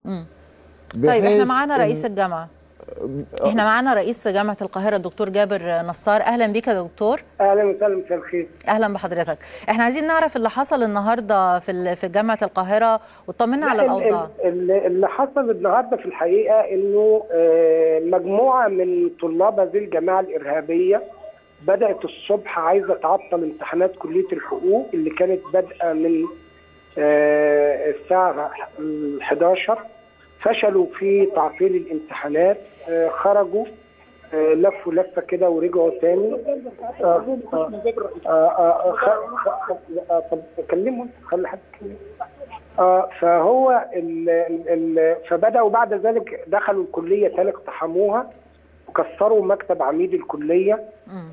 امم طيب احنا معانا رئيس الجامعة. احنا معانا رئيس جامعة القاهرة الدكتور جابر نصار. اهلا بك يا دكتور. اهلا وسهلا، مساء الخير. اهلا بحضرتك. احنا عايزين نعرف اللي حصل النهارده في جامعة القاهرة وطمنا على الاوضاع. اللي حصل النهارده في الحقيقة انه مجموعة من طلاب هذه الجماعة الارهابية بدأت الصبح عايزة تعطل امتحانات كلية الحقوق اللي كانت بادئة من الساعة 11. فشلوا في تعطيل الامتحانات، خرجوا لفوا لفه كده ورجعوا تاني. طب كلمهم، خلي حد يتكلم. فهو فبداوا بعد ذلك دخلوا الكليه تاني، اقتحموها وكسروا مكتب عميد الكليه.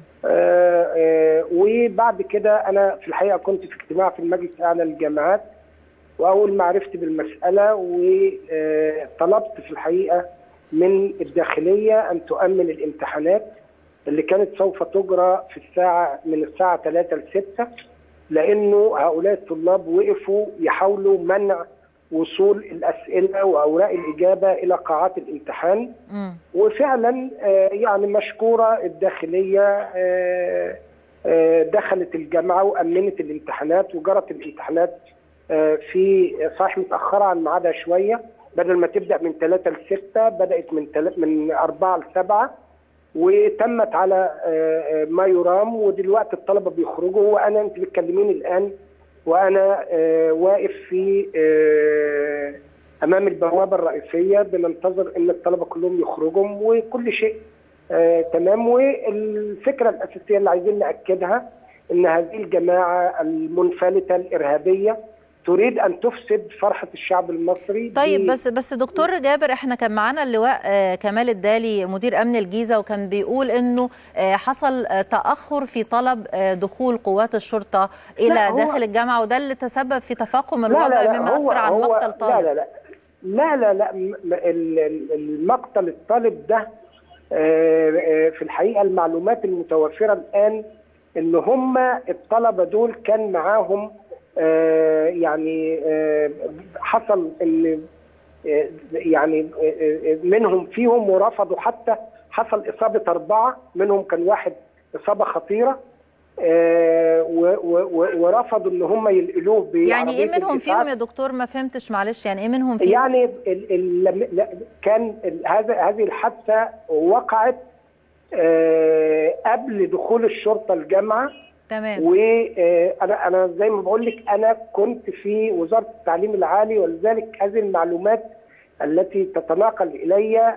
وبعد كده انا في الحقيقه كنت في اجتماع في المجلس الاعلى للجامعات، واول ما عرفت بالمساله وطلبت في الحقيقه من الداخليه ان تؤمن الامتحانات اللي كانت سوف تجرى من الساعه 3 ل 6، لانه هؤلاء الطلاب وقفوا يحاولوا منع وصول الاسئله واوراق الاجابه الى قاعات الامتحان. وفعلا يعني مشكوره الداخليه دخلت الجامعه وامنت الامتحانات وجرت الامتحانات في صحيح متاخره عن ميعادها شويه، بدل ما تبدا من 3 ل 6 بدات من 4 ل 7، وتمت على ما يرام. ودلوقتي الطلبه بيخرجوا، وانا انت بتكلميني الان وانا واقف في امام البوابه الرئيسيه بننتظر ان الطلبه كلهم يخرجوا وكل شيء تمام. والفكره الاساسيه اللي عايزين ناكدها ان هذه الجماعه المنفلته الارهابيه تريد ان تفسد فرحه الشعب المصري. طيب بس دكتور جابر، احنا كان معانا اللواء كمال الدالي مدير امن الجيزه، وكان بيقول انه حصل تاخر في طلب دخول قوات الشرطه الى داخل الجامعه، وده اللي تسبب في تفاقم الوضع مما اسفر عن مقتل طالب. لا المقتل الطالب ده في الحقيقه المعلومات المتوفره الان ان هم الطلبه دول كان معاهم يعني حصل ان يعني منهم فيهم ورفضوا، حتى حصل اصابه 4 منهم، كان واحد اصابه خطيره ورفضوا ان هم ينقلوه بعربيه. يعني ايه منهم فيهم يا دكتور؟ ما فهمتش معلش، يعني ايه منهم فيهم؟ يعني كان هذه الحادثه وقعت قبل دخول الشرطه الجامعه. تمام. وانا زي ما بقول لك انا كنت في وزاره التعليم العالي، ولذلك هذه المعلومات التي تتناقل الي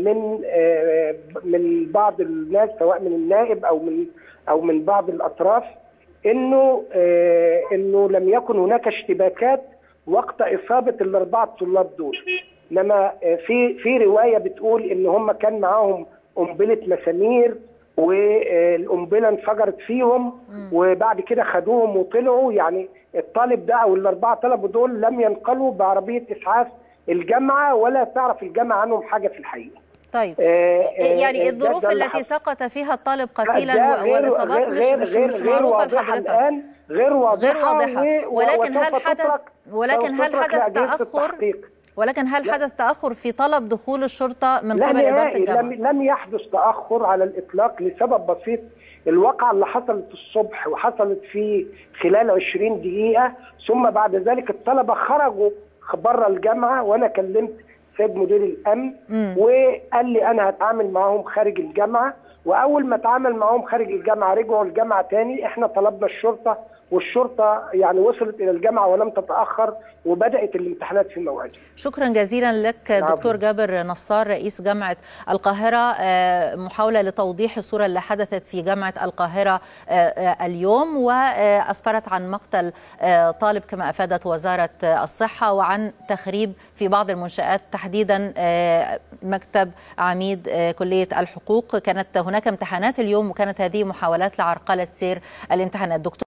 من بعض الناس، سواء من النائب او من بعض الاطراف، انه لم يكن هناك اشتباكات وقت اصابه ال4 طلاب دول، انما في روايه بتقول ان هم كان معاهم قنبله مسامير والقنبله انفجرت فيهم وبعد كده خدوهم وطلعوا. يعني الطالب ده او ال4 طلبه دول لم ينقلوا بعربيه اسعاف الجامعه، ولا تعرف الجامعه عنهم حاجه في الحقيقه. طيب يعني الظروف التي سقط فيها الطالب قتيلا والاصابات مش معروفه لحضرتك الان، غير واضحه. ولكن هل حدث تأخر في طلب دخول الشرطة من قبل إدارة الجامعة؟ لم يحدث تأخر على الإطلاق، لسبب بسيط. الواقعة اللي حصلت الصبح وحصلت في خلال 20 دقيقة، ثم بعد ذلك الطلبة خرجوا بره الجامعة، وأنا كلمت سيد مدير الأمن وقال لي أنا هتعامل معهم خارج الجامعة. وأول ما اتعامل معهم خارج الجامعة رجعوا الجامعة تاني. إحنا طلبنا الشرطة، والشرطة يعني وصلت إلى الجامعة ولم تتأخر، وبدأت الامتحانات في موعدها. شكرا جزيلا لك دكتور جابر نصار رئيس جامعة القاهرة. محاولة لتوضيح الصورة اللي حدثت في جامعة القاهرة اليوم، وأسفرت عن مقتل طالب كما أفادت وزارة الصحة، وعن تخريب في بعض المنشآت، تحديدا مكتب عميد كلية الحقوق. كانت هناك امتحانات اليوم، وكانت هذه محاولات لعرقلة سير الامتحانات. دكتور